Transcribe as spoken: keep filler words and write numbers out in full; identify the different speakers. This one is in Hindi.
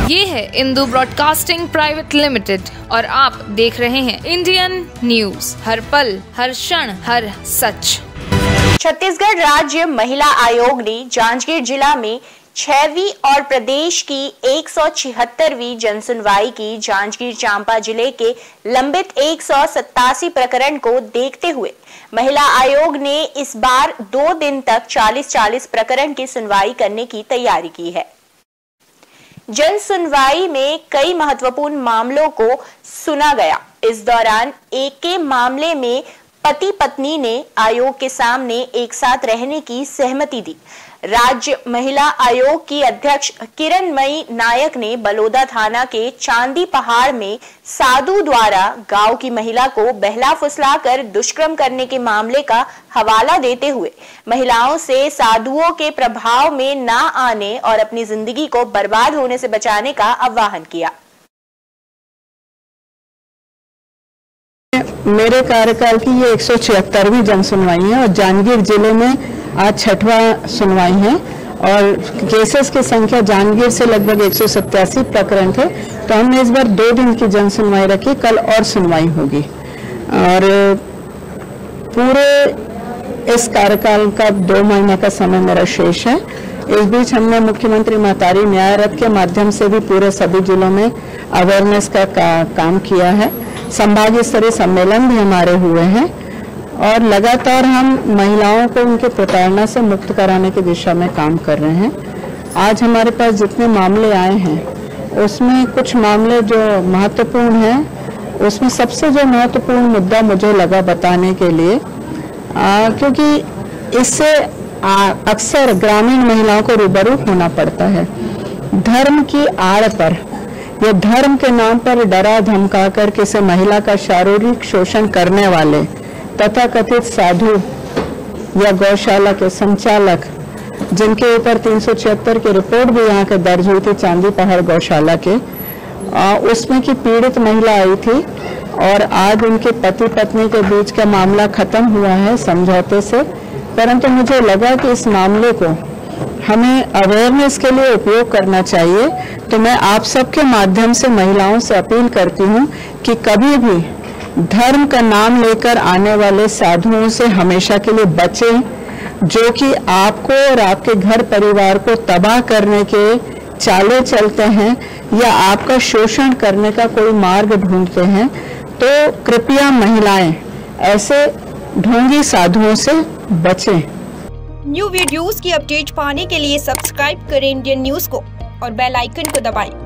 Speaker 1: ये है इंदू ब्रॉडकास्टिंग प्राइवेट लिमिटेड और आप देख रहे हैं इंडियन न्यूज, हर पल, हर क्षण, हर सच।
Speaker 2: छत्तीसगढ़ राज्य महिला आयोग ने जांजगीर जिला में छहवीं और प्रदेश की एक सौ छिहत्तरवीं जनसुनवाई की। जांजगीर चांपा जिले के लंबित एक सौ सत्तासी प्रकरण को देखते हुए महिला आयोग ने इस बार दो दिन तक चालीस चालीस प्रकरण की सुनवाई करने की तैयारी की है। जन सुनवाई में कई महत्वपूर्ण मामलों को सुना गया। इस दौरान एक के मामले में पति पत्नी ने आयोग के सामने एक साथ रहने की सहमति दी। राज्य महिला आयोग की अध्यक्ष किरणमयी नायक ने बलोदा थाना के चांदी पहाड़ में साधु द्वारा गांव की महिला को बहला फुसलाकर दुष्कर्म करने के मामले का हवाला देते हुए महिलाओं से साधुओं के प्रभाव में ना आने और अपनी जिंदगी को बर्बाद होने से बचाने का आह्वान किया।
Speaker 3: मेरे कार्यकाल की ये एक सौ छिहत्तरवीं जन सुनवाई है और जांजगीर जिले में आज छठवां सुनवाई है और केसेस की संख्या जांजगीर से लगभग एक सौ सत्तासी प्रकरण थे, तो हमने इस बार दो दिन की जन सुनवाई रखी। कल और सुनवाई होगी और पूरे इस कार्यकाल का दो महीने का समय मेरा शेष है। इस बीच हमने मुख्यमंत्री महतारी न्याय रथ के माध्यम से भी पूरे सभी जिलों में अवेयरनेस का, का काम किया है। संभागीय स्तरीय सम्मेलन भी हमारे हुए हैं और लगातार हम महिलाओं को उनके प्रताड़ना से मुक्त कराने की दिशा में काम कर रहे हैं। आज हमारे पास जितने मामले आए हैं उसमें कुछ मामले जो महत्वपूर्ण हैं, उसमें सबसे जो महत्वपूर्ण मुद्दा मुझे लगा बताने के लिए आ, क्योंकि इससे अक्सर ग्रामीण महिलाओं को रूबरू होना पड़ता है। धर्म की आड़ पर ये धर्म के नाम पर डरा धमका कर किसी महिला का शारीरिक शोषण करने वाले तथा कथित साधु या गौशाला के संचालक, जिनके ऊपर तीन सौ छिहत्तर की रिपोर्ट भी यहाँ के दर्ज हुई थी चांदी पहाड़ गौशाला के, आ, उसमें की पीड़ित महिला आई थी और आज उनके पति पत्नी के बीच का मामला खत्म हुआ है समझौते से। परंतु मुझे लगा कि इस मामले को हमें अवेयरनेस के लिए उपयोग करना चाहिए, तो मैं आप सबके माध्यम से महिलाओं से अपील करती हूँ कि कभी भी धर्म का नाम लेकर आने वाले साधुओं से हमेशा के लिए बचें, जो कि आपको और आपके घर परिवार को तबाह करने के चाले चलते हैं या आपका शोषण करने का कोई मार्ग ढूंढते हैं। तो कृपया महिलाएं ऐसे ढोंगी साधुओं से बचें।
Speaker 4: न्यू वीडियोस की अपडेट पाने के लिए सब्सक्राइब करें इंडियन न्यूज को और बेल आइकन को दबाएं।